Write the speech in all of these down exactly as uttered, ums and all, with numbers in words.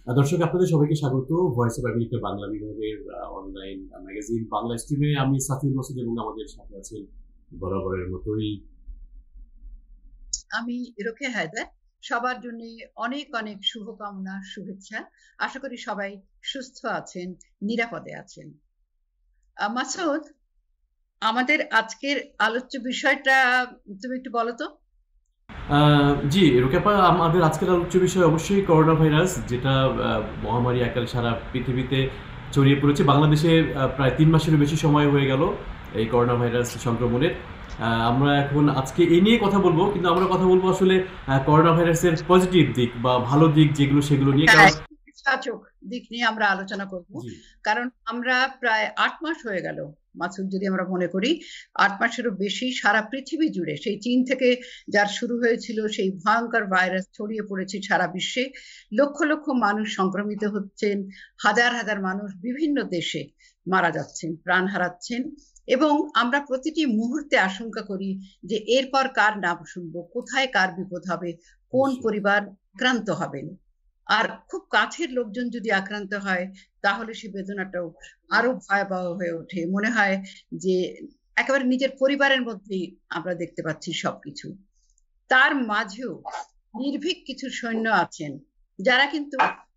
আহ, দর্শক আপনাদের সবাইকে স্বাগত ভয়েস অফ আমেরিকা বাংলা বিভাগের অনলাইন ম্যাগাজিন বাংলা স্ট্রিমে। আমি সাফির মাসুদ এবং আমাদের সাথে আছেন বরাবরের মতোই আমি রোকেয়া হায়দার। সবার জন্য অনেক অনেক শুভকামনা, শুভেচ্ছা। আশা করি সবাই সুস্থ আছেন, নিরাপদে আছেন। আহ, মাসুদ, আমাদের আজকের আলোচ্য বিষয়টা তুমি একটু বলো তো। আহ, জি রোকেপা, আমাদের আজকের আলোচ্য বিষয় অবশ্যই করোনা ভাইরাস, যেটা আহ, মহামারী আকারে সারা পৃথিবীতে ছড়িয়ে পড়েছে। বাংলাদেশে আহ, প্রায় তিন মাসেরও বেশি সময় হয়ে গেল এই করোনা ভাইরাস সংক্রমণের। আহ, আমরা এখন আজকে এই নিয়ে কথা বলবো, কিন্তু আমরা কথা বলবো আসলে আহ, করোনা ভাইরাসের পজিটিভ দিক বা ভালো দিক যেগুলো সেগুলো নিয়ে, হ্যাঁ, কারণ ইতিবাচক দিক নিয়ে আমরা আলোচনা করব। জি কারণ আমরা প্রায় আট মাস হয়ে গেল, মাসুদ, যদি আমরা মনে করি আট মাসেরও বেশি সারা পৃথিবী জুড়ে, সেই চীন থেকে যার শুরু হয়েছিল সেই ভয়ঙ্কর ভাইরাস ছড়িয়ে পড়েছে সারা বিশ্বে। লক্ষ লক্ষ মানুষ সংক্রমিত হচ্ছেন, হাজার হাজার মানুষ বিভিন্ন দেশে মারা যাচ্ছেন, প্রাণ হারাচ্ছেন। এবং আমরা প্রতিটি মুহূর্তে আশঙ্কা করি যে এরপর কার নাম শুনবো, কোথায় কার বিপদ হবে, কোন নিশ্চয়ই। পরিবার আক্রান্ত হবেন। আর খুব কাছের লোকজন যদি আক্রান্ত হয় তাহলে সে বেদনাটাও আরো ভয়াবহ হয়ে ওঠে। মনে হয় যে একেবারে নিজের পরিবারের মধ্যেই আমরা দেখতে পাচ্ছি সবকিছু। তার মাঝেও নির্ভীক কিছু সৈন্য আছেন যারা কিন্তু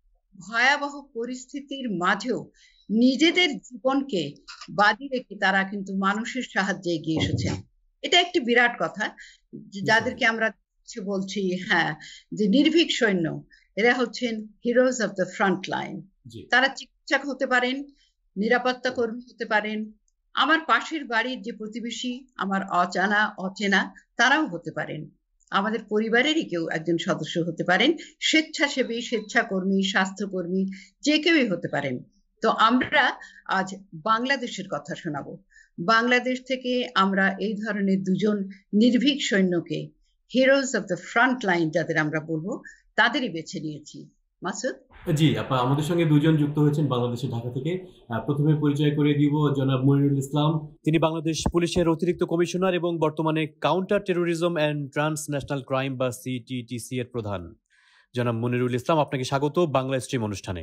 ভয়াবহ পরিস্থিতির মাঝেও নিজেদের জীবনকে বাজি রেখে তারা কিন্তু মানুষের সাহায্যে এগিয়ে এসেছেন। এটা একটি বিরাট কথা, যাদেরকে আমরা বলছি, হ্যাঁ, যে নির্ভীক সৈন্য। এরা হচ্ছেন heroes of the front line. তারা চিকিৎসক হতে পারেন, নিরাপত্তা কর্মী হতে পারেন, আমার পাশের বাড়ির যে প্রতিবেশী, আমার অজানা অচেনা, তারাও হতে পারেন, আমাদের পরিবারেরই কেউ একজন সদস্য হতে পারেন, স্বেচ্ছাসেবী, স্বেচ্ছাকর্মী, স্বাস্থ্যকর্মী, যে কেউই হতে পারেন। তো আমরা আজ বাংলাদেশের কথা শোনাবো। বাংলাদেশ থেকে আমরা এই ধরনের দুজন নির্ভীক সৈন্যকে, heroes of the front line যাদের আমরা বলবো, তাদেরই বেছে নিয়েছি। মাসুদ। জি আপা, আমাদের সঙ্গে দুজন যুক্ত হয়েছেন বাংলাদেশের ঢাকা থেকে। প্রথমে পরিচয় করে দিব জনাব মনিরুল ইসলাম। তিনি বাংলাদেশ পুলিশের অতিরিক্ত কমিশনার এবং বর্তমানে counter terrorism and transnational crime বা সিটিটিসি এর প্রধান। জনাব মনিরুল ইসলাম, আপনাকে স্বাগত বাংলা স্ট্রিম অনুষ্ঠানে।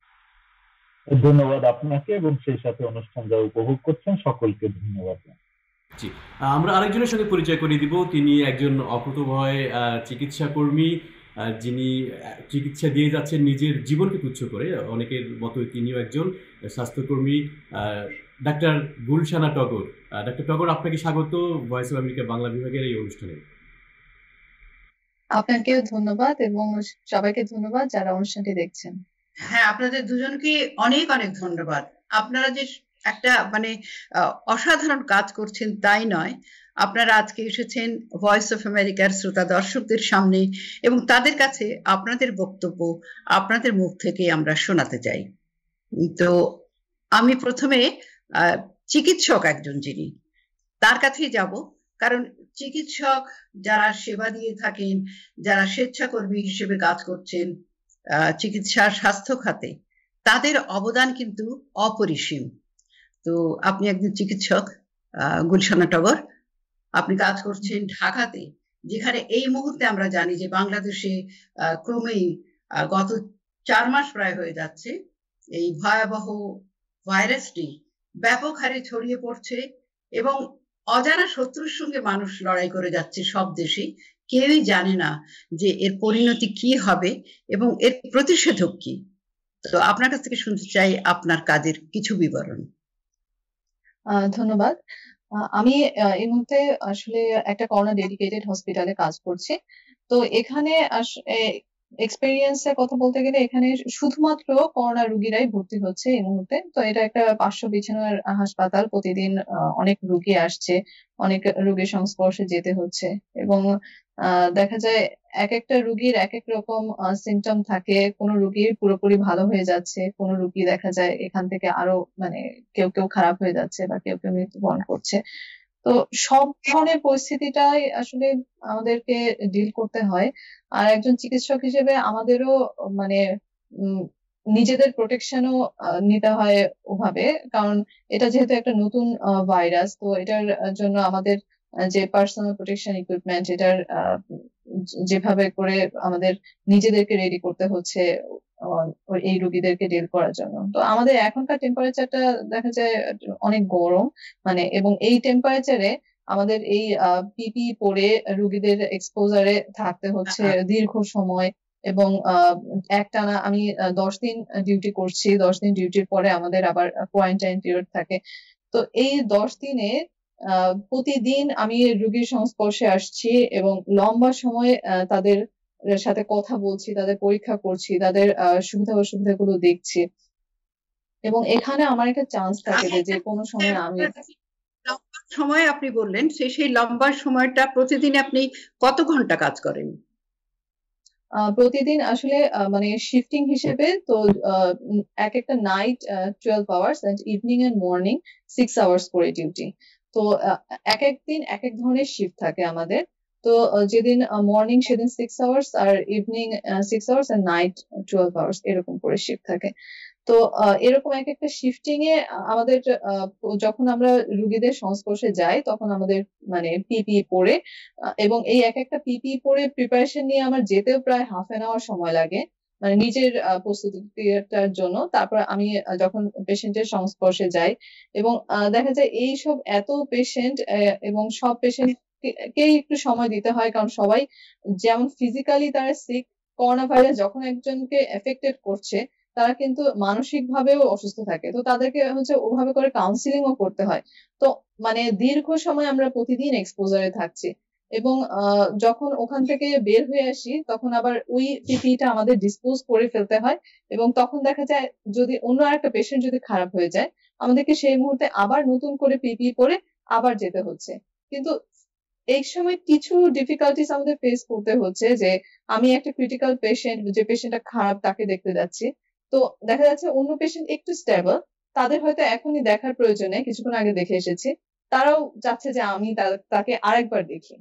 ধন্যবাদ আপনাকে এবং সেই সাথে অনুষ্ঠান যা উপভোগ করছেন সকলকে ধন্যবাদ। জি, আমরা আরেকজনের সঙ্গে পরিচয় করিয়ে দিব। তিনি একজন অকুতোভয় চিকিৎসা কর্মী, যিনি চিকিৎসা দিয়ে যাচ্ছেন নিজের জীবনকে তুচ্ছ করে। অনেকের মতোই তিনিও একজন স্বাস্থ্যকর্মী, ডাক্তার গুলশানা টগর। ডাক্তার টগর, আপনাকে স্বাগত ভয়েস অফ আমেরিকা বাংলা বিভাগের এই অনুষ্ঠানে। আপনাকেও ধন্যবাদ এবং সবাইকে ধন্যবাদ যারা অনুষ্ঠানটি দেখছেন। হ্যাঁ, আপনাদের দুজনকে অনেক অনেক ধন্যবাদ। আপনারা যে একটা মানে অসাধারণ কাজ করছেন তাই নয়, আপনারা আজকে এসেছেন ভয়েস অফ আমেরিকার শ্রোতা দর্শকদের সামনে এবং তাদের কাছে আপনাদের বক্তব্য আপনাদের মুখ থেকে আমরা শোনাতে চাই। তো আমি প্রথমে চিকিৎসক একজন যিনি, তার কাছেই যাব। কারণ চিকিৎসক যারা সেবা দিয়ে থাকেন, যারা স্বেচ্ছাকর্মী হিসেবে কাজ করছেন চিকিৎসা স্বাস্থ্য খাতে, তাদের অবদান কিন্তু অপরিসীম। তো আপনি একজন চিকিৎসক, গুলশানা টগর, আপনি কাজ করছেন ঢাকাতে, যেখানে এই মুহূর্তে আমরা জানি যে বাংলাদেশে ক্রমেই গত চার মাস প্রায় হয়ে যাচ্ছে এই ভয়াবহ ভাইরাসটি ব্যাপক হারে ছড়িয়ে পড়ছে এবং অজানা শত্রুর সঙ্গে মানুষ লড়াই করে যাচ্ছে সব দেশে। কেউই জানে না যে এর পরিণতি কি হবে এবং এর প্রতিষেধক কি। তো আপনার কাছ থেকে শুনতে চাই আপনার কাজের কিছু বিবরণ। ধন্যবাদ। আমি এই মুহূর্তে আসলে একটা করোনা ডেডিকেটেড হসপিটালে কাজ করছি। তো এখানে এক্সপেরিয়েন্সের কথা বলতে গেলে এখানে শুধুমাত্র করোনা রোগীরাই ভর্তি হচ্ছে এই মুহূর্তে। তো এটা একটা পাঁচশো বিছানার হাসপাতাল, প্রতিদিন অনেক রোগী আসছে, অনেক রোগীর সংস্পর্শে যেতে হচ্ছে এবং দেখা যায় এক একটা রোগীর এক এক রকম সিমটম থাকে। কোনো রোগীর পুরোপুরি ভালো হয়ে যাচ্ছে, কোনো রোগী দেখা যায় এখান থেকে আরো মানে কেউ কেউ খারাপ হয়ে যাচ্ছে বা কেউ কেউ মৃত্যুবরণ করছে। তো সব ধরনের পরিস্থিতিটাই আসলে আমাদেরকে ডিল করতে হয়। আর একজন চিকিৎসক হিসেবে আমাদেরও মানে নিজেদের প্রোটেকশনও নিতে হয় ওভাবে, কারণ এটা যেহেতু একটা নতুন ভাইরাস, তো এটার জন্য আমাদের যে পার্সোনাল প্রোটেকশন ইকুইপমেন্ট, এটার যেভাবে করে আমাদের নিজেদেরকে রেডি করতে হচ্ছে, আহ, ওই- এই রোগীদেরকে ডিল করার জন্য। তো আমাদের এখনকার টেম্পারেচারটা দেখা যায় অনেক গরম, মানে এবং এই টেম্পারেচারে আমাদের এই পিপি পরে রোগীদের এক্সপোজারে থাকতে হচ্ছে দীর্ঘ সময়, এবং আহ, একটানা আমি আহ, দশ দিন ডিউটি করছি। দশ দিন ডিউটির পরে আমাদের আবার কোয়ারেন্টাইন পিরিয়ড থাকে। তো এই দশ দিনে আহ, প্রতিদিন আমি রোগীর সংস্পর্শে আসছি এবং লম্বা সময় আহ, তাদের সাথে কথা বলছি, তাদের পরীক্ষা করছি, তাদের আহ, সুবিধা অসুবিধাগুলো দেখছি। এবং এখানে আমার একটা চান্স থাকে যে যে কোনো সময় আমি লম্বা সময় আপনি বললেন, সেই সেই লম্বা সময়টা প্রতিদিন আপনি কত ঘন্টা কাজ করেন? আহ, প্রতিদিন আসলে আহ, মানে শিফটিং হিসেবে তো আহ, উম, এক একটা night twelve hours and evening and morning six hours করে ডিউটি। তো আহ, এক এক দিন এক এক ধরনের শিফট থাকে আমাদের। তো আহ, যেদিন মর্নিং সেদিন সিক্স আওয়ার্স, আর ইভিনিং সিক্স আওয়ার্স আর নাইট টুয়েলভ আওয়ার্স এরকম করে শিফট থাকে। তো আহ, এরকম এক একটা শিফটিং এ আমাদের আহ, যখন আমরা রুগীদের সংস্পর্শে যাই তখন আমাদের মানে পিপি পরে আহ, এবং এই এক একটা পিপি পরে প্রিপারেশন নিয়ে আমার যেতেও প্রায় হাফ এন আওয়ার সময় লাগে, মানে নিজের আহ, প্রস্তুতিটার জন্য। তারপর আমি আহ, যখন পেশেন্টের সংস্পর্শে যাই এবং আহ, দেখা যায় এই সব এত পেশেন্ট এবং সব পেশেন্ট কেই একটু সময় দিতে হয়, কারণ সবাই যেমন ফিজিক্যালি তারা সিক, করোনা ভাইরাস যখন একজনকে এফেক্টেড করছে তারা কিন্তু মানসিক ভাবেও অসুস্থ থাকে। তো তাদেরকে হচ্ছে ওভাবে করে কাউন্সিলিং ও করতে হয়। তো মানে দীর্ঘ সময় আমরা প্রতিদিন এক্সপোজারে থাকছি, এবং আহ, যখন ওখান থেকে বের হয়ে আসি তখন আবার ওই পিপিটা আমাদের ডিসপোজ করে ফেলতে হয়। এবং তখন দেখা যায় যদি অন্য একটা পেশেন্ট যদি খারাপ হয়ে যায় আমাদেরকে সেই মুহূর্তে আবার নতুন করে পিপি পরে আবার যেতে হচ্ছে। কিন্তু এই সময় কিছু ডিফিকাল্টিস আমাদের ফেস করতে হচ্ছে, যে আমি একটা ক্রিটিক্যাল পেশেন্ট, যে পেশেন্টটা খারাপ তাকে দেখতে যাচ্ছি। তো দেখা যাচ্ছে অন্য পেশেন্ট একটু স্টেবল, তাদের হয়তো এখনই দেখার প্রয়োজন নেই, কিছুক্ষণ আগে দেখে এসেছি, তারাও চাচ্ছে যে আমি তা- তাকে আরেকবার দেখি।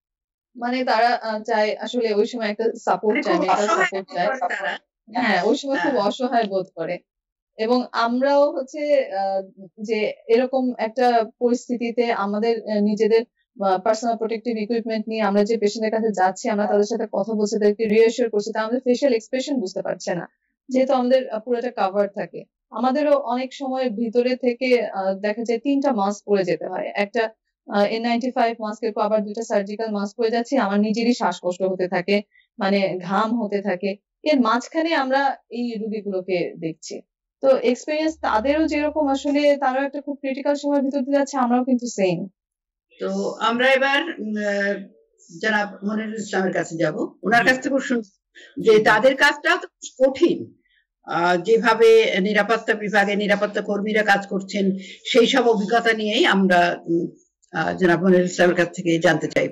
মানে তারা আহ, চায় আসলে ওই সময় একটা সাপোর্ট মানে চায়, খুব মেন্টাল অসহায় সাপোর্ট বোধ চায়। করে তারা। হ্যাঁ, ওই সময় খুব হ্যাঁ। অসহায় বোধ করে। এবং আমরাও হচ্ছে আহ, যে এরকম একটা পরিস্থিতিতে আমাদের আহ, নিজেদের পার্সোনাল প্রোটেক্টিভ ইকুইপমেন্ট নিয়ে আমরা যে পেশেন্টের কাছে যাচ্ছি, আমরা তাদের সাথে কথা বলছি, তাদেরকে রিঅ্যাসিওর করছি, তা আমাদের ফেশিয়াল এক্সপ্রেশন বুঝতে পারছে না, যেহেতু আমাদের আহ, পুরোটা কাভার থাকে। আমাদেরও অনেক সময় ভিতরে থেকে আহ, দেখা যায় তিনটা মাস্ক পরে যেতে হয়। একটা এন নাইনটি ফাইভ মাস্কের পর আবার দুইটা সার্জিক্যাল মাস্ক পরে যাচ্ছি, আমার নিজেরই শ্বাসকষ্ট হতে থাকে, মানে ঘাম হতে থাকে। এর মাঝখানে আমরা এই রুগীগুলোকে দেখছি। তো এক্সপিরিয়েন্স তাদেরও যেরকম, আসলে তারাও একটা খুব ক্রিটিক্যাল সময়ের ভিতর দিয়ে যাচ্ছে, আমরাও কিন্তু সেম। তো আমরা এবার উম, আহ, জনাব মনিরুল ইসলামের কাছে যাব, ওনার কাছ থেকে শুন যে তাদের কাজটাও তো বেশ কঠিন। আহ, যেভাবে নিরাপত্তা বিভাগে নিরাপত্তা কর্মীরা কাজ করছেন সেই সব অভিজ্ঞতা নিয়েই আমরা উম, আহ, জনাব মনিরুল ইসলামের কাছ থেকে জানতে চাইব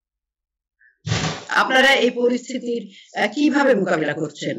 আপনারা এই পরিস্থিতির আহ, কিভাবে মোকাবিলা করছেন।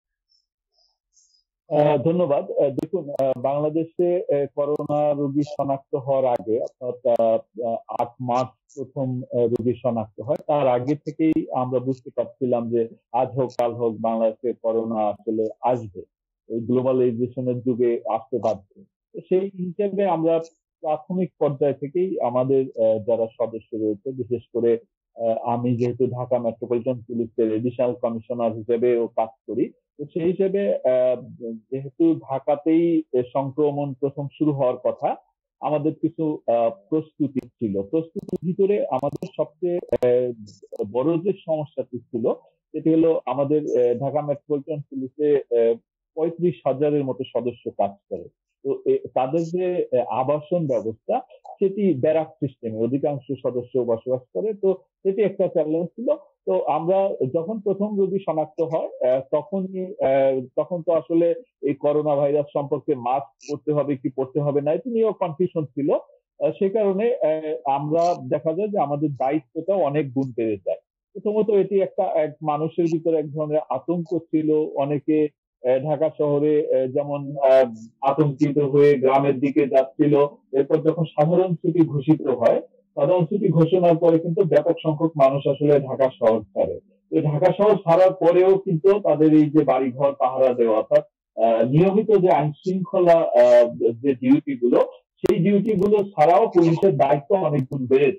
আহ, ধন্যবাদ। আহ, দেখুন, আহ, বাংলাদেশে আহ, করোনা রোগী শনাক্ত হওয়ার আগে, অর্থাৎ আহ, আহ, আট মার্চ প্রথম আহ, রোগী শনাক্ত হয়, তার আগে থেকেই আমরা বুঝতে পারছিলাম যে আজ হোক কাল হোক বাংলাদেশে করোনা আসলে আসবে, এই গ্লোবালাইজেশনের যুগে আসতে বাধ্য। তো সেই হিসেবে আমরা প্রাথমিক পর্যায় থেকেই আমাদের আহ, যারা সদস্য রয়েছে, বিশেষ করে আহ, আমি যেহেতু ঢাকা মেট্রোপলিটন পুলিশের এডিশনাল কমিশনার হিসেবেও কাজ করি, তো সেই হিসেবে আহ, যেহেতু ঢাকাতেই সংক্রমণ প্রথম শুরু হওয়ার কথা, আমাদের কিছু আহ, প্রস্তুতি ছিল। প্রস্তুতির ভিতরে আমাদের সবচেয়ে আহ, বড় যে সমস্যাটি ছিল সেটি হলো আমাদের আহ, ঢাকা মেট্রোপলিটন পুলিশে আহ, পঁয়ত্রিশ হাজারের মতো সদস্য কাজ করে। তো এ- তাদের যে আহ, আবাসন ব্যবস্থা সেটি ব্যারাক সিস্টেমে অধিকাংশ সদস্য বসবাস করে। তো সেটি একটা চ্যালেঞ্জ ছিল। তো আমরা যখন প্রথম রোগী শনাক্ত হয় আহ, তখনই আহ, তখন তো আসলে এই করোনা ভাইরাস সম্পর্কে মাস্ক পরতে হবে কি পরতে হবে না এটি নিয়েও কনফিউশন ছিল। আহ, সে কারণে আহ, আমরা দেখা যায় যে আমাদের দায়িত্বটা অনেক গুণ বেড়ে যায়। প্রথমত এটি একটা এক মানুষের ভিতরে এক ধরনের আতঙ্ক ছিল। অনেকে আহ, ঢাকা শহরে আহ, যেমন আহ, আতঙ্কিত হয়ে গ্রামের দিকে যাচ্ছিল। এরপর যখন সাধারণ ছুটি ঘোষিত হয়, সাধারণ ছুটি ঘোষণার পরে কিন্তু ব্যাপক সংখ্যক মানুষ আসলে ঢাকা শহর ছাড়ে। তো ঢাকা শহর ছাড়ার পরেও কিন্তু তাদের এই যে বাড়িঘর পাহারা দেওয়া, অর্থাৎ আহ, নিয়মিত যে আইন শৃঙ্খলা আহ, যে ডিউটি গুলো, সেই ডিউটি গুলো ছাড়াও পুলিশের দায়িত্ব অনেক গুণ বেড়ে যায়।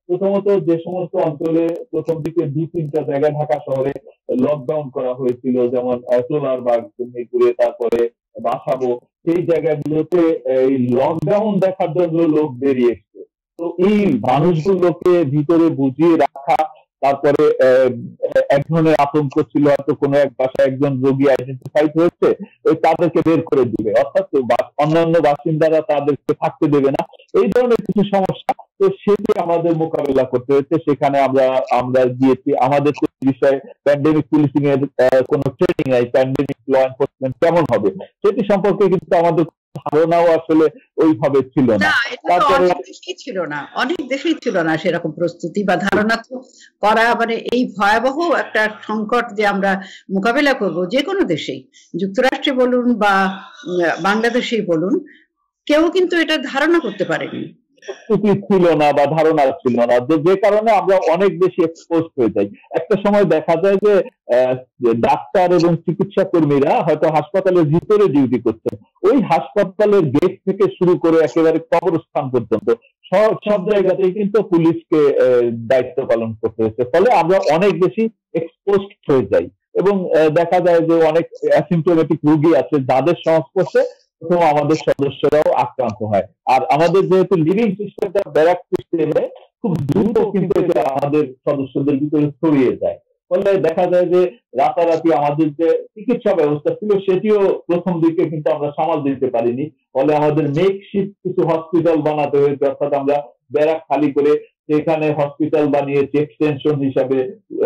প্রথমত যে সমস্ত অঞ্চলে প্রথম দিকে দুই তিনটা জায়গায় ঢাকা শহরে লকডাউন করা হয়েছিল, যেমন সোলারবাগ, মিরপুরে, তারপরে বাসাবো, সেই জায়গাগুলোতে এই লকডাউন দেখার জন্য লোক বেরিয়ে এসছে। তো এই মানুষগুলোকে ভিতরে বুঝিয়ে রাখা, তারপরে আহ, এক ধরনের আতঙ্ক ছিল, হয়তো কোনো এক বাসায় একজন রোগী আইডেন্টিফাইড হয়েছে, ওই তাদেরকে বের করে দিবে, অর্থাৎ বা- অন্যান্য বাসিন্দারা তাদেরকে থাকতে দেবে না, এই ধরনের কিছু সমস্যা। তো সেটি আমাদের মোকাবেলা করতে হয়েছে। সেখানে আমরা আমরা গিয়েছি, আমাদের তো এই বিষয়ে প্যান্ডেমিক পুলিশিং এর আহ, কোনো ট্রেনিং নাই, প্যান্ডেমিক ল এনফোর্সমেন্ট কেমন হবে সেটি সম্পর্কে কিন্তু আমাদের ধারণাও আসলে ওইভাবে ছিল না। না, এটা তো তারপরে অনেক দেশেই ছিল না, অনেক দেশেই ছিল না সেরকম প্রস্তুতি বা ধারণা তো করা, মানে এই ভয়াবহ একটা সংকট যে আমরা মোকাবেলা করব যে কোনো দেশেই, যুক্তরাষ্ট্রে বলুন বা উম, বাংলাদেশেই বলুন, কেউ কিন্তু এটা ধারণা করতে পারেনি। প্রস্তুতি ছিল না বা ধারণা ছিল না, যে যে কারণে আমরা অনেক বেশি এক্সপোজ হয়ে যাই। একটা সময় দেখা যায় যে আহ, যে ডাক্তার এবং চিকিৎসা কর্মীরা হয়তো হাসপাতালের ভিতরে ডিউটি করছেন, ওই হাসপাতালের গেট থেকে শুরু করে একেবারে কবরস্থান পর্যন্ত সব সব জায়গাতেই কিন্তু পুলিশকে আহ, দায়িত্ব পালন করতে হচ্ছে। ফলে আমরা অনেক বেশি এক্সপোজ হয়ে যাই এবং আহ, দেখা যায় যে অনেক অ্যাসিম্পটোমেটিক রোগী আছে যাদের সংস্পর্শে প্রথম আমাদের সদস্যরাও আক্রান্ত হয়। আর আমাদের যেহেতু লিভিং সিস্টেমটা ব্যারাক সিস্টেমে, খুব দ্রুত কিন্তু এটা আমাদের সদস্যদের ভিতরে ছড়িয়ে যায়। ফলে দেখা যায় যে রাতারাতি আমাদের যে চিকিৎসা ব্যবস্থা ছিল সেটিও প্রথম দিকে কিন্তু আমরা সামাল দিতে পারিনি। ফলে আমাদের মেকশিফট কিছু হসপিটাল বানাতে হয়েছে, অর্থাৎ আমরা ব্যারাক খালি করে সেখানে হসপিটাল বানিয়েছি এক্সটেনশন হিসাবে।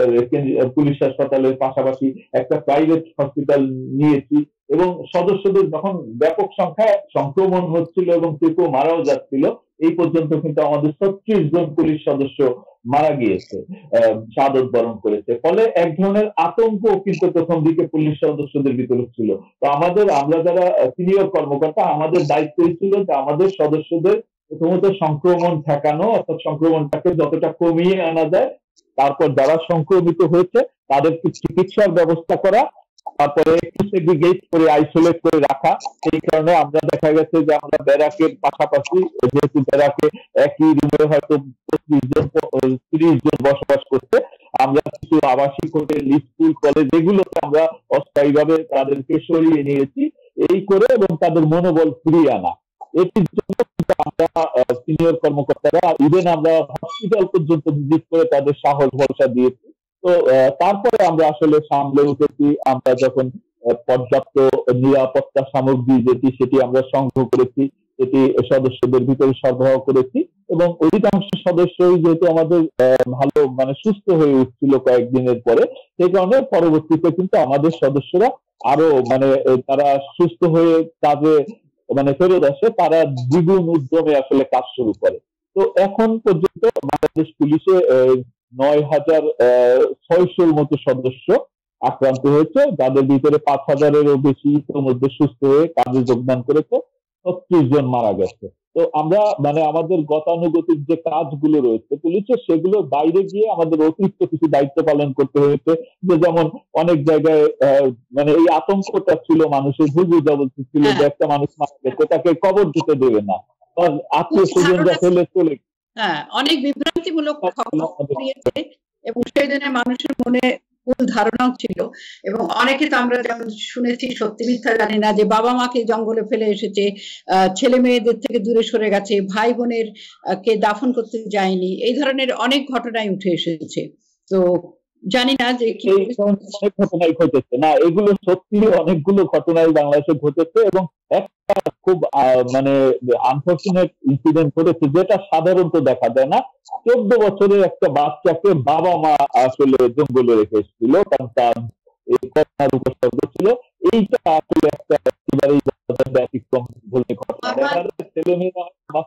আহ, পুলিশ হাসপাতালের পাশাপাশি একটা প্রাইভেট হসপিটাল নিয়েছি এবং সদস্যদের যখন ব্যাপক সংখ্যায় সংক্রমণ হচ্ছিল এবং কেউ কেউ মারাও যাচ্ছিল, এই পর্যন্ত কিন্তু আমাদের ছত্রিশ জন পুলিশ সদস্য মারা গিয়েছে, আহ, শাহাদত বরণ করেছে। ফলে এক ধরনের আতঙ্ক কিন্তু প্রথম দিকে পুলিশ সদস্যদের ভিতরে ছিল। তো আমাদের, আমরা যারা সিনিয়র কর্মকর্তা, আমাদের দায়িত্বই ছিল যে আমাদের সদস্যদের প্রথমত সংক্রমণ ঠেকানো, অর্থাৎ সংক্রমণটাকে যতটা কমিয়ে আনা যায়, তারপর যারা সংক্রমিত হয়েছে তাদেরকে চিকিৎসার ব্যবস্থা করা, তারপরে একটু সেগ্রিগেট করে আইসোলেট করে রাখা। সেই কারণে আমরা দেখা গেছে যে আমরা ব্যারাকের পাশাপাশি, যেহেতু ব্যারাকে একই রুমে হয়তো পঁচিশ জন তিরিশ জন বসবাস করছে, আমরা কিছু আবাসিক হোটেল, স্কুল, কলেজ এগুলোতে আমরা অস্থায়ীভাবে তাদেরকে সরিয়ে নিয়েছি, এই করে এবং তাদের মনোবল ফিরিয়ে আনা। এটির জন্য কিন্তু আমরা সিনিয়র কর্মকর্তারা ইভেন আমরা হসপিটাল পর্যন্ত ভিজিট করে তাদের সাহস ভরসা দিয়েছি। তো আহ, তারপরে আমরা আসলে সামলে উঠেছি। আমরা যখন আহ, পর্যাপ্ত নিরাপত্তা সামগ্রী যেটি সেটি আমরা সংগ্রহ করেছি, সেটি সদস্যদের ভিতরে সরবরাহ করেছি এবং অধিকাংশ সদস্যই যেহেতু আমাদের আহ, ভালো মানে সুস্থ হয়ে উঠছিল কয়েকদিনের পরে, সেই কারণে পরবর্তীতে কিন্তু আমাদের সদস্যরা আরো মানে আহ, তারা সুস্থ হয়ে কাজে মানে ফেরত আসে, তারা দ্বিগুণ উদ্যমে আসলে কাজ শুরু করে। তো এখন পর্যন্ত বাংলাদেশ পুলিশে আহ, নয় হাজার ছয়শোর মতো সদস্য আক্রান্ত হয়েছে, যাদের ভিতরে পাঁচ হাজারেরও বেশি ইতিমধ্যে সুস্থ হয়ে কাজে যোগদান করেছে, ছত্রিশ জন মারা গেছে। তো আমরা মানে আমাদের গতানুগতিক যে কাজগুলো রয়েছে পুলিশের, সেগুলোর বাইরে গিয়ে আমাদের অতিরিক্ত কিছু দায়িত্ব পালন করতে হয়েছে। যে যেমন অনেক জায়গায় আহ, মানে এই আতঙ্কটা ছিল, মানুষের ভুল জবরদস্তি ছিল যে একটা মানুষ মারা গেছে তাকে কবর দিতে দেবে না, আত্মীয় স্বজনরা ফেলে চলে। হ্যাঁ, অনেক বিভ্রান্তিমূলক খবর ছড়িয়েছে এবং সেই জন্য মানুষের মনে ভুল ধারণাও ছিল। এবং অনেকে তো আমরা যেমন শুনেছি, সত্যি মিথ্যা জানি না, যে বাবা মাকে জঙ্গলে ফেলে এসেছে, আহ, ছেলে মেয়েদের থেকে দূরে সরে গেছে, ভাই বোনের আহ, কে দাফন করতে যায়নি, এই ধরনের অনেক ঘটনাই উঠে এসেছে। তো জানি না যে কি এই ধরনের অনেক ঘটনাই ঘটেছে। না, এগুলো সত্যি অনেকগুলো ঘটনাই বাংলাদেশে ঘটেছে এবং একটা খুব আহ, মানে আনফর্চুনেট ইনসিডেন্ট ঘটেছে যেটা সাধারণত দেখা যায় না। চোদ্দ বছরের একটা বাচ্চাকে বাবা মা আসলে জঙ্গলে রেখে এসেছিল, কারণ তার এই করোনার উপসর্গ ছিল। এইটা আসলে একটা একেবারেই ব্যতিক্রম বলে ঘটনা। দেখা যায় ছেলে মেয়েরা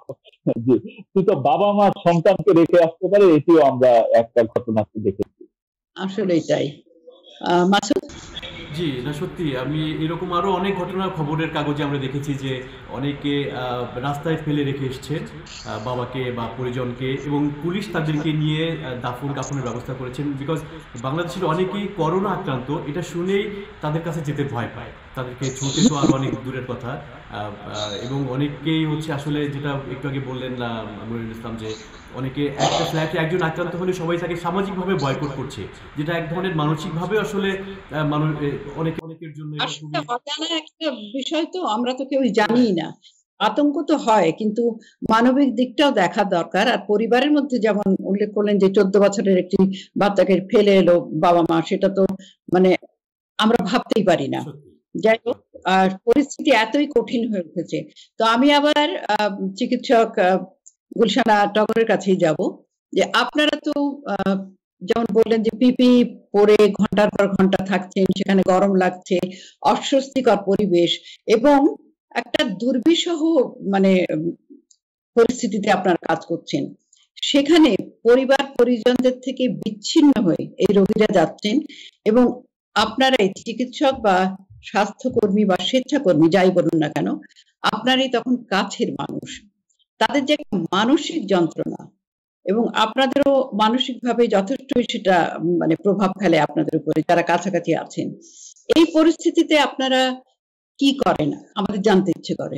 জি, কিন্তু বাবা মা সন্তানকে রেখে আসতে পারে, এটিও আমরা একটা ঘটনাকে দেখেছি। আসলেই তাই। আহ, মাসুদ? জি, না সত্যি আমি এরকম আরো অনেক ঘটনা খবরের কাগজে আমরা দেখেছি যে অনেকে আহ, রাস্তায় ফেলে রেখে এসছে আহ, বাবাকে বা পরিজনকে, এবং পুলিশ তাদেরকে নিয়ে আহ, দাফন কাফনের ব্যবস্থা করেছেন। বিকজ বাংলাদেশের অনেকেই করোনা আক্রান্ত, এটা শুনেই তাদের কাছে যেতে ভয় পায়, তাদেরকে ছুটে তো আরো অনেক দূরের কথা। আহ, আহ, এবং অনেকেই হচ্ছে আসলে যেটা একটু আগে বললেন না মনিরুল ইসলাম, যে অনেকে একটা ফ্ল্যাটে একজন আক্রান্ত হলে সবাই তাকে সামাজিকভাবে বয়কট করছে, যেটা এক ধরনের মানসিকভাবে আসলে আহ, মানুষ এ, অনেকে অনেকের জন্য এটা আসলে খুবই অজানা একটা বিষয়, তো আমরা তো কেউ জানি না। আতঙ্ক তো হয়, কিন্তু মানবিক দিকটাও দেখা দরকার। আর পরিবারের মধ্যে যেমন উল্লেখ করলেন যে চোদ্দ বছরের একটি বাচ্চাকে ফেলে এলো বাবা মা, সেটা তো মানে আমরা ভাবতেই পারি না। সত্যি। যাই হোক, আর পরিস্থিতি এতই কঠিন হয়ে উঠেছে। তো আমি আবার আহ, চিকিৎসক আহ, গুলশানা টগরের কাছেই যাব, যে আপনারা তো আহ, যেমন বললেন যে পিপি পরে ঘন্টার পর ঘন্টা থাকছেন, সেখানে গরম লাগছে, অস্বস্তিকর পরিবেশ, এবং একটা দুর্বিষহ মানে উম, পরিস্থিতিতে আপনারা কাজ করছেন। সেখানে পরিবার পরিজনদের থেকে বিচ্ছিন্ন হয়ে এই রোগীরা যাচ্ছেন, এবং আপনারা এই চিকিৎসক বা স্বাস্থ্যকর্মী বা স্বেচ্ছাকর্মী যাই বলুন না কেন, আপনারই তখন কাছের মানুষ। তাদের যে একটা মানসিক যন্ত্রণা, এবং আপনাদেরও মানসিকভাবে যথেষ্টই সেটা উম, মানে প্রভাব ফেলে আপনাদের উপরে যারা কাছাকাছি আছেন। এই পরিস্থিতিতে আপনারা কি করেন আমাদের জানতে ইচ্ছে করে।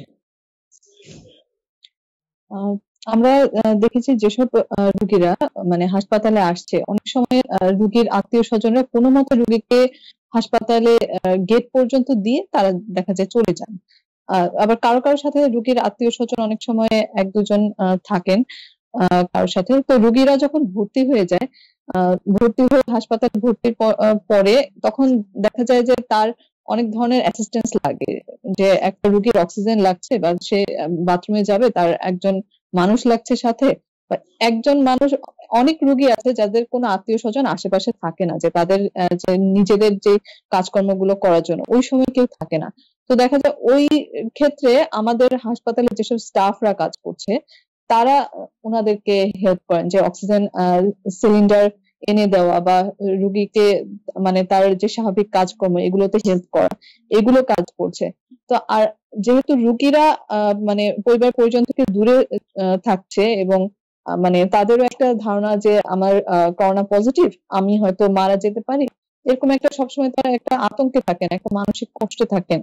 আহ, আমরা আহ, দেখেছি যেসব আহ, রুগীরা মানে হাসপাতালে আসছে, অনেক সময় আহ, রুগীর আত্মীয় স্বজনরা কোনো মতে রুগীকে হাসপাতালে গেট পর্যন্ত দিয়ে তারা দেখা যায় চলে যান। আহ, আবার কারো কারোর সাথে রুগীর আত্মীয় স্বজন অনেক সময় এক দুজন আহ, থাকেন আহ, কারোর সাথে। তো রুগীরা যখন ভর্তি হয়ে যায়, আহ, ভর্তি হয়ে হাসপাতালে ভর্তির প- আহ, পরে তখন দেখা যায় যে তার অনেক ধরনের অ্যাসিস্ট্যান্স লাগে। যে একটা রুগীর অক্সিজেন লাগছে বা সে বাথরুমে যাবে, তার একজন মানুষ লাগছে সাথে। বা একজন মানুষ, অনেক রুগী আছে যাদের কোনো আত্মীয় স্বজন আশেপাশে থাকে না, যে তাদের আহ, যে নিজেদের যে কাজকর্মগুলো করার জন্য ওই সময় কেউ থাকে না। তো দেখা যায় ওই ক্ষেত্রে আমাদের হাসপাতালে যেসব স্টাফরা কাজ করছে তারা ওনাদেরকে হেল্প করেন, যে অক্সিজেন সিলিন্ডার এনে দেওয়া বা রুগীকে মানে তার যে স্বাভাবিক কাজকর্ম এগুলোতে হেল্প করা, এগুলো কাজ করছে। তো আর যেহেতু রুগীরা আহ, মানে পরিবার পরিজন থেকে দূরে আহ, থাকছে, এবং আহ, মানে তাদেরও একটা ধারণা যে আমার করোনা পজিটিভ, আমি হয়তো মারা যেতে পারি, এরকম একটা সবসময় তারা একটা আতঙ্কে থাকেন, একটা মানসিক কষ্টে থাকেন।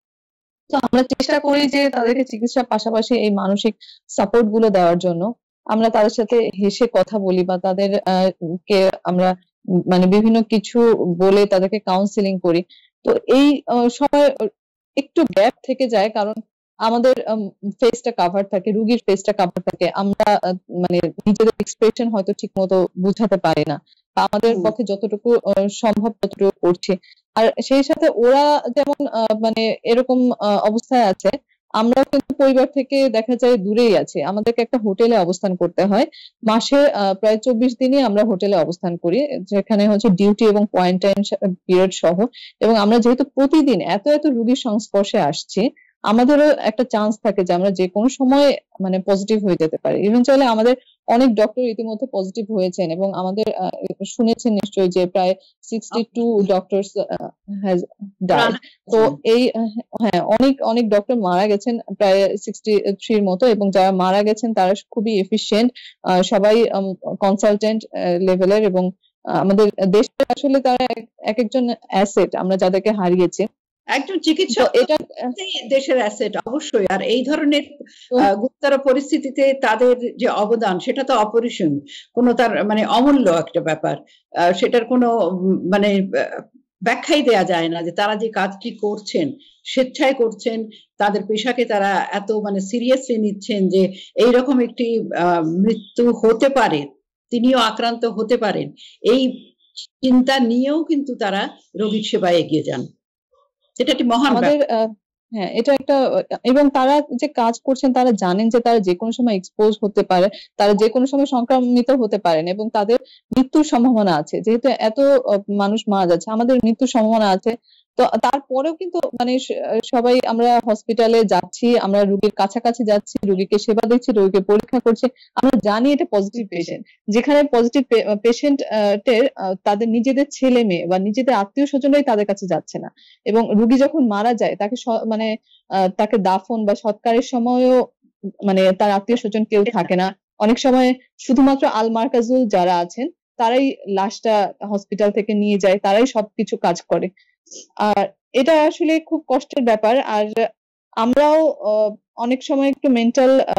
তো আমরা চেষ্টা করি যে তাদেরকে চিকিৎসার পাশাপাশি এই মানসিক সাপোর্ট গুলো দেওয়ার জন্য। আমরা তাদের সাথে হেসে কথা বলি বা তাদের আহ, কে আমরা উম মানে বিভিন্ন কিছু বলে তাদেরকে কাউন্সিলিং করি। তো এই আহ, সময় একটু গ্যাপ থেকে যায়, কারণ আমাদের ফেসটা কাভার থাকে, রুগীর ফেসটা কাভার থাকে, আমরা আহ, মানে নিজেদের এক্সপ্রেশন হয়তো ঠিক মতো বুঝাতে পারি না, বা আমাদের হুম। পক্ষে যতটুকু আহ, সম্ভব ততটুকু করছি। আর সেই সাথে ওরা যেমন আহ, মানে এরকম আহ, অবস্থায় আছে, আমরা কিন্তু পরিবার থেকে দেখা যায় দূরেই আছি, আমাদেরকে একটা হোটেলে অবস্থান করতে হয়। মাসে আহ, প্রায় চব্বিশ দিনই আমরা হোটেলে অবস্থান করি, যেখানে হচ্ছে ডিউটি এবং কোয়ারেন্টাইন পিরিয়ড সহ। এবং আমরা যেহেতু প্রতিদিন এত এত রুগীর সংস্পর্শে আসছি, আমাদেরও একটা চান্স থাকে যে আমরা যে কোনো সময় মানে পজিটিভ হয়ে যেতে পারি। ইভেন চাইলে আমাদের অনেক ডক্টর ইতিমধ্যে পজিটিভ হয়েছেন, এবং আমাদের আহ, শুনেছেন নিশ্চয়ই যে প্রায় sixty two doctors has died. তো এই আহ, হ্যাঁ, অনেক অনেক ডক্টর মারা গেছেন, প্রায় সিক্সটি থ্রির মতো, এবং যারা মারা গেছেন তারা খুবই এফিশিয়েন্ট, সবাই কনসালটেন্ট লেভেলের, এবং আহ, আমাদের দেশে আসলে তারা এক এক একজন অ্যাসেট আমরা যাদেরকে হারিয়েছি। একজন তো চিকিৎসক তো এটা আহ, সত্যিই দেশের অ্যাসেট অবশ্যই। আর এই ধরনের তো আহ, গুরুতর পরিস্থিতিতে তাদের যে অবদান, সেটা তো অপরিসীম, কোনো তার মানে অমূল্য একটা ব্যাপার। আহ, সেটার কোনো উম, মানে আহ, ব্যাখ্যাই দেয়া যায় না যে তারা যে কাজটি করছেন, স্বেচ্ছায় করছেন, তাদের পেশাকে তারা এত মানে সিরিয়াসলি নিচ্ছেন যে এইরকম একটি আহ, মৃত্যু হতে পারে, তিনিও আক্রান্ত হতে পারেন, এই চিন্তা নিয়েও কিন্তু তারা রোগীর সেবায় এগিয়ে যান। এটা একটি মহান আমাদের ব্যাপার। আহ, হ্যাঁ, এটা একটা আহ, এবং তারা যে কাজ করছেন তারা জানেন যে তারা যে কোনো সময় এক্সপোজ হতে পারে, তারা যে কোনো সময় সংক্রমিত হতে পারেন, এবং তাদের মৃত্যুর সম্ভাবনা আছে। যেহেতু এত আহ, মানুষ মারা যাচ্ছে, আমাদের মৃত্যুর সম্ভাবনা আছে। তো তারপরেও কিন্তু মানে স- সবাই আমরা হসপিটালে যাচ্ছি, আমরা রুগীর কাছাকাছি যাচ্ছি, রুগীকে সেবা দিচ্ছি, রুগীকে পরীক্ষা করছি। আমরা জানি এটা পজিটিভ পেশেন্ট। যেখানে পজিটিভ পেশেন্ট টের আহ, তাদের নিজেদের ছেলে মেয়ে বা নিজেদের আত্মীয় স্বজনরাই তাদের কাছে যাচ্ছে না। এবং রুগী যখন মারা যায় তাকে স- মানে আহ, তাকে দাফন বা সৎকারের সময়ও মানে তার আত্মীয় স্বজন কেউ থাকে না। অনেক সময় শুধুমাত্র আল মার্কাজুল যারা আছেন তারাই লাশটা হসপিটাল থেকে নিয়ে যায়, তারাই সবকিছু কাজ করে। আর এটা আসলে খুব কষ্টের ব্যাপার। আর আমরাও আহ, অনেক সময় একটু মেন্টাল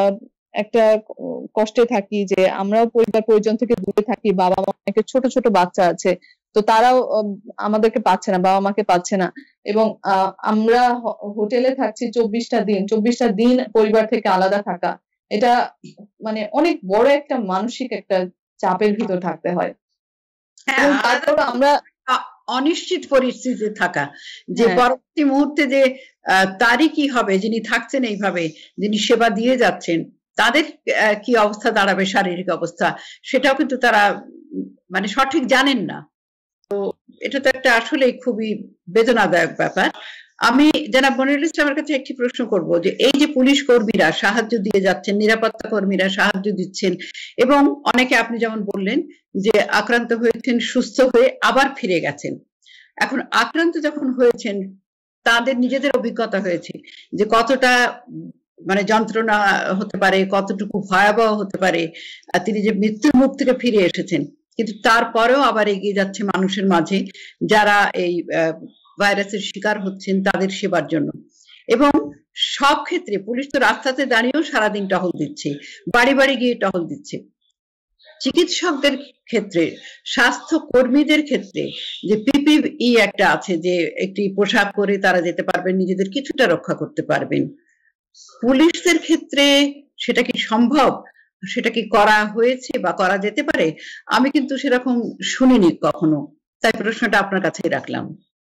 একটা কষ্টে থাকি যে আমরাও পরিবার পরিজন থেকে দূরে থাকি, বাবা মা অনেকে ছোট ছোট বাচ্চা আছে, তো তারাও আমাদেরকে পাচ্ছে না, বাবা মাকে পাচ্ছে না। এবং আমরা হোটেলে থাকছি চব্বিশটা দিন, চব্বিশটা দিন পরিবার থেকে আলাদা থাকা, এটা মানে অনেক বড় একটা মানসিক একটা চাপের ভিতর থাকতে হয়। হ্যাঁ, তারপর আমরা অনিশ্চিত পরিস্থিতি থাকা, যে পরবর্তী মুহূর্তে যে তারই কি হবে, যিনি থাকছেন এইভাবে, যিনি সেবা দিয়ে যাচ্ছেন, তাদের কি অবস্থা দাঁড়াবে, শারীরিক অবস্থা, সেটাও কিন্তু তারা মানে সঠিক জানেন না। তো এটা তো একটা আসলে খুবই বেদনাদায়ক ব্যাপার। আমি জনাব মনিরুল ইসলামের কাছে একটি প্রশ্ন করব, যে এই যে পুলিশ কর্মীরা সাহায্য দিয়ে যাচ্ছেন, নিরাপত্তা কর্মীরা সাহায্য দিচ্ছেন, এবং অনেকে আপনি যেমন বললেন যে আক্রান্ত হয়েছেন, সুস্থ হয়ে আবার ফিরে গেছেন, এখন আক্রান্ত যখন হয়েছেন তাদের নিজেদের অভিজ্ঞতা হয়েছে যে কতটা মানে যন্ত্রণা হতে পারে, কতটুকু ভয়াবহ হতে পারে, তিনি যে মৃত্যুর মুখ থেকে ফিরে এসেছেন, কিন্তু তারপরেও আবার এগিয়ে যাচ্ছে মানুষের মাঝে যারা এই ভাইরাসের শিকার হচ্ছেন তাদের সেবার জন্য। এবং সব ক্ষেত্রে পুলিশ তো রাস্তাতে দাঁড়িয়েও সারাদিন টহল দিচ্ছে, বাড়ি বাড়ি গিয়ে টহল দিচ্ছে। চিকিৎসকদের ক্ষেত্রে, স্বাস্থ্য কর্মীদের ক্ষেত্রে যে পিপিই একটা আছে, যে একটি পোশাক পরে তারা যেতে পারবেন, নিজেদের কিছুটা রক্ষা করতে পারবেন, পুলিশদের ক্ষেত্রে সেটা কি সম্ভব, সেটা কি করা হয়েছে বা করা যেতে পারে? আমি কিন্তু সেরকম শুনিনি কখনো, তাই প্রশ্নটা আপনার কাছেই রাখলাম।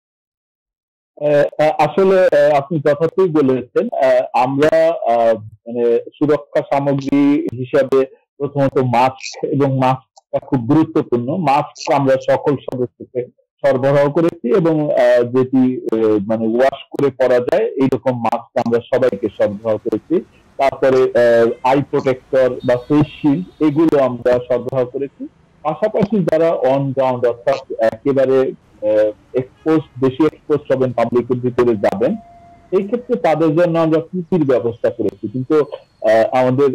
আসলে আপনি যথার্থই বলেছেন। আমরা মানে সুরক্ষা সামগ্রী হিসাবে প্রথমত মাস্ক, এবং মাস্কটা খুব গুরুত্বপূর্ণ, মাস্ক আমরা সকল সদস্যকে সরবরাহ করেছি, এবং যেটি মানে ওয়াশ করে পরা যায় এইরকম মাস্ক আমরা সবাইকে সরবরাহ করেছি। তারপরে আই প্রোটেক্টর বা ফেস শিল্ড এগুলো আমরা সরবরাহ করেছি। পাশাপাশি যারা অন গ্রাউন্ড অর্থাৎ একেবারে এক্সপোজ বেশি এক্সপোজ হবেন, পাবলিকের ভিতরে যাবেন, এই ক্ষেত্রে তাদের জন্য আমরা পিপির ব্যবস্থা করেছি। কিন্তু আমাদের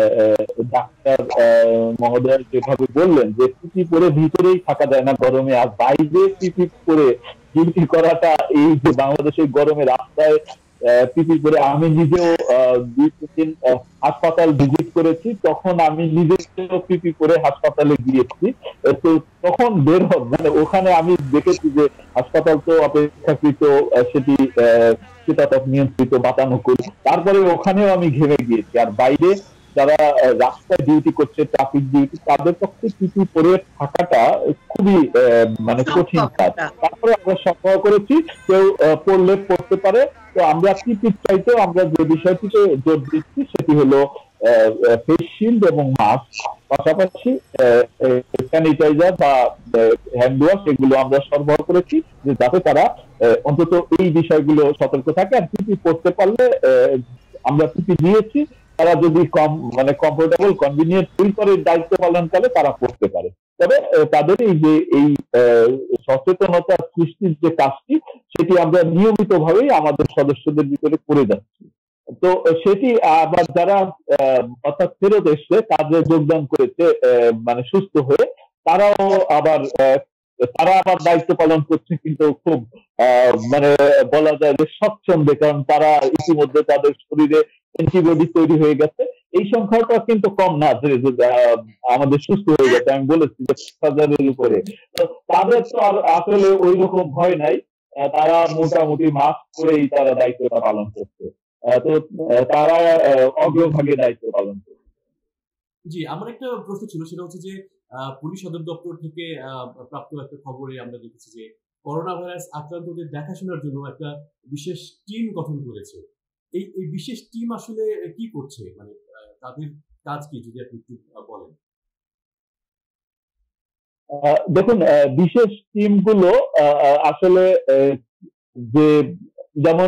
ডাক্তার মহোদয় যেভাবে বললেন যে পিপি পরে ভিতরেই থাকা যায় না গরমে, আর বাইরে পিপি পরে ডিউটি করাটা, এই যে বাংলাদেশের গরমে রাস্তায় পিপি পরে, আমি নিজেও দুই তিন হাসপাতাল ভিজিট করেছি, তখন আমি নিজেও পিপি পরে হাসপাতালে গিয়েছি। তো তখন বের হব মানে ওখানে আমি দেখেছি যে হাসপাতাল তো অপেক্ষাকৃত সেটি শীতাতপ নিয়ন্ত্রিত বাতানুকূল, তারপরে ওখানেও আমি ঘেমে গিয়েছি। আর বাইরে যারা রাস্তায় ডিউটি করছে, ট্রাফিক ডিউটি, তাদের পক্ষে পিপি পরে থাকাটা খুবই মানে কঠিন কাজ। তারপরে আমরা সরবরাহ করেছি, কেউ পড়লে পড়তে পারে। তো আমরা পিপির চাইতেও আমরা যে বিষয়টিতে জোর দিচ্ছি সেটি হলো ফেস শিল্ড এবং মাস্ক, পাশাপাশি স্যানিটাইজার বা হ্যান্ড ওয়াশ, এগুলো আমরা সরবরাহ করেছি, যে যাতে তারা অন্তত এই বিষয়গুলো সতর্ক থাকে। আর পিপি পড়তে পারলে আমরা পিপি দিয়েছি, তারা যদি কম মানে কমফোর্টেবল কনভিনিয়েন্ট ফিল করে দায়িত্ব পালন করে তারা পড়তে পারে। তবে তাদের এই যে এই সচেতনতা সৃষ্টির যে কাজটি, সেটি আমরা নিয়মিত ভাবেই আমাদের সদস্যদের ভিতরে করে যাচ্ছি। তো সেটি আবার যারা অর্থাৎ ফেরত এসছে, কাজে যোগদান করেছে মানে সুস্থ হয়ে, তারাও আবার তারা আবার দায়িত্ব পালন করছে, কিন্তু খুব মানে বলা যায় যে স্বচ্ছন্দে, কারণ তারা ইতিমধ্যে তাদের শরীরে অ্যান্টিবডি তৈরি হয়ে গেছে। এই সংখ্যাটা কিন্তু কম না, যে আমাদের সুস্থ হয়ে গেছে, আমি বলেছি যে হাজারের উপরে। তাদের তো আর আসলে ওই রকম ভয় নাই, তারা মোটামুটি মাস্ক করেই তারা দায়িত্বটা পালন করছে। তো তারা অগ্রভাগে দায়িত্ব পালন করছে। জি, আমার একটা প্রশ্ন ছিল, সেটা হচ্ছে যে পুলিশ সদর দপ্তর থেকে প্রাপ্ত একটা খবরে আমরা দেখেছি যে করোনা ভাইরাস আক্রান্তদের দেখাশোনার জন্য একটা বিশেষ টিম গঠন করেছে। এই এই বিশেষ টিম আসলে কি করছে, মানে তাদের কাজ কি, যদি আপনি একটু বলেন। দেখুন, বিশেষ টিম গুলো আসলে যে যেমন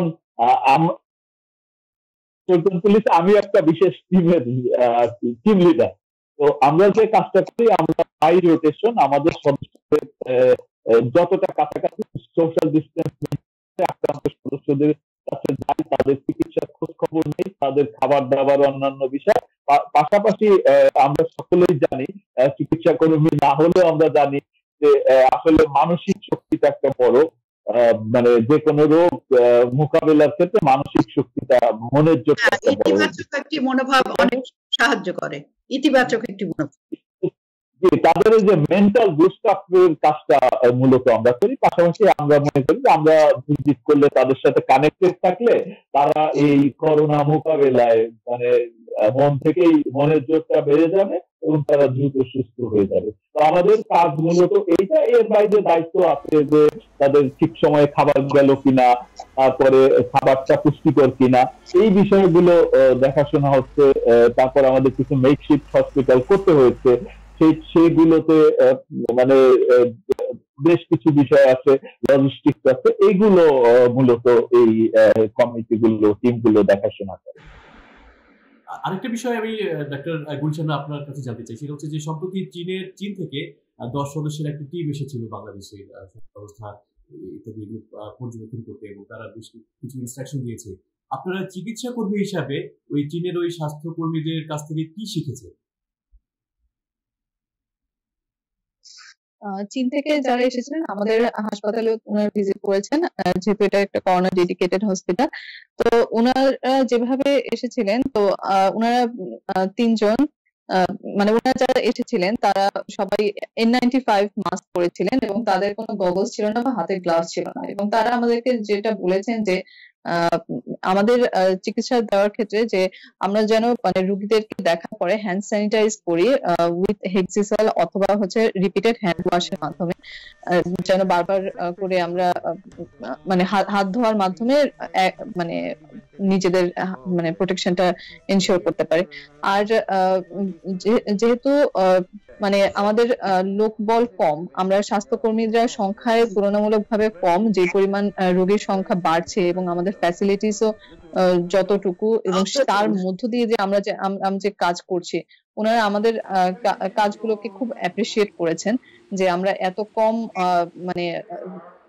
পুলিশ, আমি একটা বিশেষ টিমের টিম লিডার। তো আমরা যে কাজটা করি, আমরা হাই রোটেশন, আমাদের সদস্যদের যতটা কাছাকাছি সোশ্যাল ডিস্টেন্স আক্রান্ত সদস্যদের কাছে যাই, তাদের চিকিৎসার খোঁজ খবর নেই, তাদের খাবার দাবার অন্যান্য বিষয়। পাশাপাশি আমরা সকলেই জানি, চিকিৎসা কর্মী না হলেও আমরা জানি যে আসলে মানসিক শক্তিটা একটা বড় মানে যে কোনো রোগ মোকাবিলার ক্ষেত্রে মানসিক শক্তিটা, মনের জন্য একটি মনোভাব অনেক সাহায্য করে, ইতিবাচক একটি মনোভাব। জি, তাদের এই যে মেন্টাল বুস্ট আপের কাজটা আহ, মূলত আমরা করি। পাশাপাশি আমরা মনে করি যে আমরা ভিজিট করলে তাদের সাথে কানেক্টেড থাকলে তারা এই করোনা মোকাবেলায় মানে আহ, মন থেকেই মনের জোরটা বেড়ে যাবে এবং তারা দ্রুত সুস্থ হয়ে যাবে। তো আমাদের কাজ মূলত এইটা। এর বাইরে দায়িত্ব আছে যে তাদের ঠিক সময়ে খাবার গেল কিনা, তারপরে খাবারটা পুষ্টিকর কিনা, এই বিষয়গুলো আহ, দেখাশোনা হচ্ছে। আহ, তারপর আমাদের কিছু মেকশিফট হসপিটাল করতে হয়েছে, সেই সেগুলোতে আহ, মানে আহ, বেশ কিছু বিষয় আছে, লজিস্টিক্স আছে, এইগুলো আহ, মূলত এই কমিটি গুলো টিম গুলো দেখাশোনা করে। আ- আরেকটা বিষয় আমি ডাক্তার গুলশান আপনার কাছে জানতে চাই, সেটা হচ্ছে যে সম্প্রতি চীনের চীন থেকে আহ, দশ সদস্যের একটা টিম এসেছিল বাংলাদেশের আহ, স্বাস্থ্য ব্যবস্থা ইত্যাদি এগুলো আহ, পর্যবেক্ষণ করতে, এবং তারা বেশ কিছু ইনস্ট্রাকশন দিয়েছে। আপনারা চিকিৎসা কর্মী হিসাবে ওই চীনের ওই স্বাস্থ্য কর্মীদের কাছ থেকে কি শিখেছে? আহ, চীন থেকে যারা এসেছিলেন আমাদের হাসপাতালে ওনারা ভিজিট করেছেন, আহ, যেহেতু এটা একটা করোনা ডেডিকেটেড হসপিটাল। তো ওনারা যেভাবে এসেছিলেন, তো আহ, ওনারা আহ, তিনজন আহ, মানে ওনারা যারা এসেছিলেন তারা সবাই এন নাইনটি ফাইভ মাস্ক পরেছিলেন এবং তাদের কোনো গগলস ছিল না বা হাতে গ্লাভস ছিল না। এবং তারা আমাদেরকে যেটা বলেছেন যে আহ, আমাদের আহ, চিকিৎসা দেওয়ার ক্ষেত্রে যে আমরা যেন মানে রোগীদেরকে দেখার পরে হ্যান্ড স্যানিটাইজ করি উইথ হেক্সিসল অথবা হচ্ছে রিপিটেড হ্যান্ড ওয়াশের মাধ্যমে, আহ, যেন বারবার আহ, করে আমরা আহ, মানে হাত হাত ধোয়ার মাধ্যমে আহ, মানে নিজেদের আহ, মানে প্রোটেকশনটা এনশিওর করতে পারি। আর আহ, যে- যেহেতু আহ, মানে আমাদের আহ, লোকবল কম, আমরা স্বাস্থ্যকর্মীরা সংখ্যায় তুলনামূলকভাবে কম, যে পরিমাণ আহ, রোগীর সংখ্যা বাড়ছে এবং আমাদের ফ্যাসিলিটিসও যতটুকু, এবং তার মধ্য দিয়ে যে আমরা যে আম- আমরা যে কাজ করছি, ওনারা আমাদের আহ, কা- কাজগুলোকে খুব অ্যাপ্রিসিয়েট করেছেন যে আমরা এত কম আহ, মানে আহ,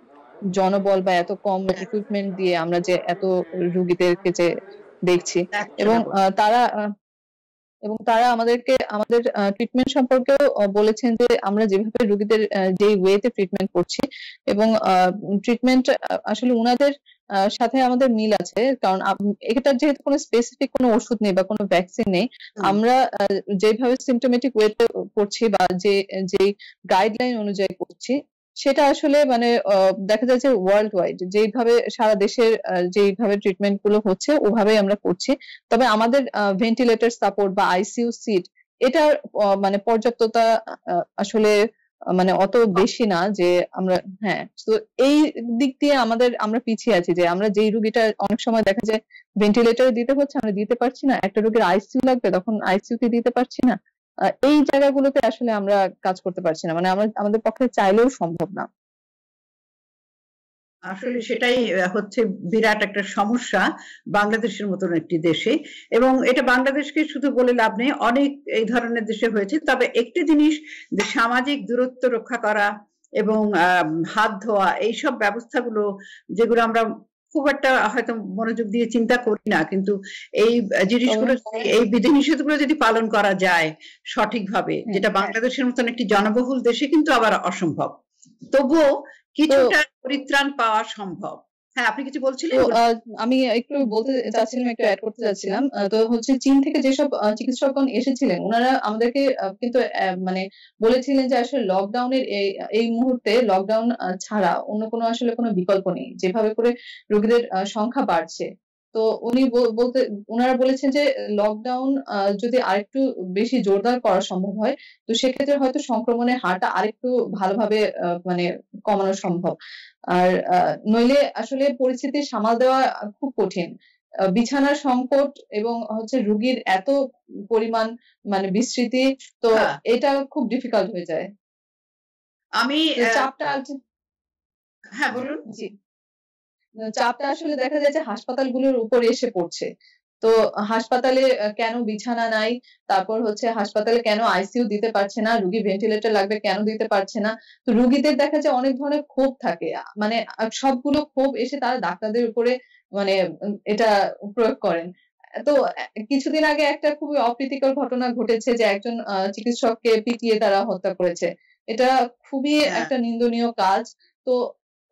জনবল বা এত কম ইকুইপমেন্ট দিয়ে আমরা যে এত রোগীদেরকে যে দেখছি। এবং আহ, তারা আহ, এবং তারা আমাদেরকে আমাদের ট্রিটমেন্ট সম্পর্কেও আহ, বলেছেন যে আমরা যেভাবে রোগীদের আহ, যে ওয়েতে ট্রিটমেন্ট করছি, এবং ট্রিটমেন্ট আসলে উনাদের আহ, সাথে আমাদের মিল আছে। কারণ আপ- এটা যেহেতু কোনো স্পেসিফিক কোনো ওষুধ নেই বা কোনো ভ্যাকসিন নেই, আমরা আহ, যেভাবে সিমটোমেটিক ওয়েতে করছি বা যে যে গাইডলাইন অনুযায়ী করছি, সেটা আসলে মানে আহ, দেখা যায় যে ওয়ার্ল্ড ওয়াইড যেইভাবে সারা দেশের আহ, যেইভাবে ট্রিটমেন্ট গুলো হচ্ছে ওভাবেই আমরা করছি। তবে আমাদের ভেন্টিলেটর সাপোর্ট বা আইসিইউ সিট, এটার আহ, মানে পর্যাপ্ততা আহ, আসলে আহ, মানে অত বেশি না যে আমরা, হ্যাঁ, তো এই দিক দিয়ে আমাদের আমরা পিছিয়ে আছি যে আমরা যেই রুগীটা অনেক সময় দেখা যায় ভেন্টিলেটরে দিতে হচ্ছে, আমরা দিতে পারছি না। একটা রোগীর আইসিইউ লাগবে, তখন আইসিইউ তে দিতে পারছি না। আহ, এই জায়গাগুলোতে আসলে আমরা কাজ করতে পারছি না, মানে আমরা আমাদের পক্ষে চাইলেও সম্ভব না। আসলে সেটাই আহ, হচ্ছে বিরাট একটা সমস্যা বাংলাদেশের মতন একটি দেশে। এবং এটা বাংলাদেশকে শুধু বলে লাভ নেই, অনেক এই ধরনের দেশে হয়েছে। তবে একটি জিনিস, যে সামাজিক দূরত্ব রক্ষা করা এবং আম, হাত ধোয়া, এইসব ব্যবস্থাগুলো যেগুলো আমরা খুব একটা হয়তো মনোযোগ দিয়ে চিন্তা করি না, কিন্তু এই জিনিসগুলো, এই বিধিনিষেধগুলো যদি পালন করা যায় সঠিকভাবে, যেটা বাংলাদেশের মতন একটি জনবহুল দেশে কিন্তু আবার অসম্ভব, তবুও কিছুটা পরিত্রাণ পাওয়া সম্ভব। হ্যাঁ, আপনি কিছু বলছিলেন? তো আহ, আমি একটু বলতে চাচ্ছিলাম, একটু অ্যাড করতে চাচ্ছিলাম। আহ, তো হচ্ছে চীন থেকে যেসব আহ, চিকিৎসকগণ এসেছিলেন, ওনারা আমাদেরকে আহ, কিন্তু আহ, মানে বলেছিলেন যে আসলে লকডাউনের এই এই মুহূর্তে লকডাউন ছাড়া অন্য কোনো আসলে কোনো বিকল্প নেই, যেভাবে করে রোগীদের আহ, সংখ্যা বাড়ছে। তো উনি বল- বলতে ওনারা বলেছেন যে লকডাউন যদি আরেকটু বেশি জোরদার করা সম্ভব হয়, তো সেক্ষেত্রে হয়তো সংক্রমণের হারটা আরেকটু ভালোভাবে আহ, মানে কমানো সম্ভব। আর আহ, নইলে আসলে পরিস্থিতি সামাল দেওয়া খুব কঠিন। আহ, বিছানার সংকট এবং হচ্ছে রোগীর এত পরিমাণ মানে বিস্তৃতি, তো হ্যাঁ। এটা খুব ডিফিকাল্ট হয়ে যায়। আমি তো আহ, চাপটা হ্যাঁ বলুন। জি, চাপটা আসলে দেখা যায় যে হাসপাতালগুলোর উপরে এসে পড়ছে। তো হাসপাতালে আহ, কেন বিছানা নাই, তারপর হচ্ছে হাসপাতালে কেন আইসিইউ দিতে পারছে না, রোগী ভেন্টিলেটর লাগবে কেন দিতে পারছে না। তো রোগীদের দেখা যায় অনেক ধরনের ক্ষোভ থাকে, আ- মানে আহ, সবগুলো ক্ষোভ এসে তারা ডাক্তারদের উপরে মানে উম, এটা প্রয়োগ করেন। তো আহ, কিছুদিন আগে একটা খুবই অপ্রীতিকর ঘটনা ঘটেছে যে একজন আহ, চিকিৎসককে পিটিয়ে তারা হত্যা করেছে। এটা খুবই হ্যাঁ। একটা নিন্দনীয় কাজ। তো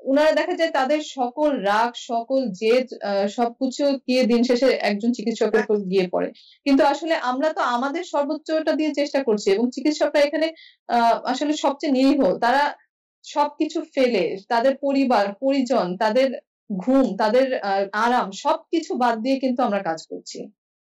উনারা দেখা যায় তাদের সকল রাগ সকল জেদ আহ, সবকিছু গিয়ে দিন শেষে একজন চিকিৎসকের উপর গিয়ে পড়ে। কিন্তু আসলে আমরা তো আমাদের সর্বোচ্চটা দিয়ে চেষ্টা করছি এবং চিকিৎসকরা এখানে আহ আসলে সবচেয়ে নিরীহ। তারা সবকিছু ফেলে তাদের পরিবার পরিজন তাদের ঘুম তাদের আহ, আরাম সবকিছু বাদ দিয়ে কিন্তু আমরা কাজ করছি।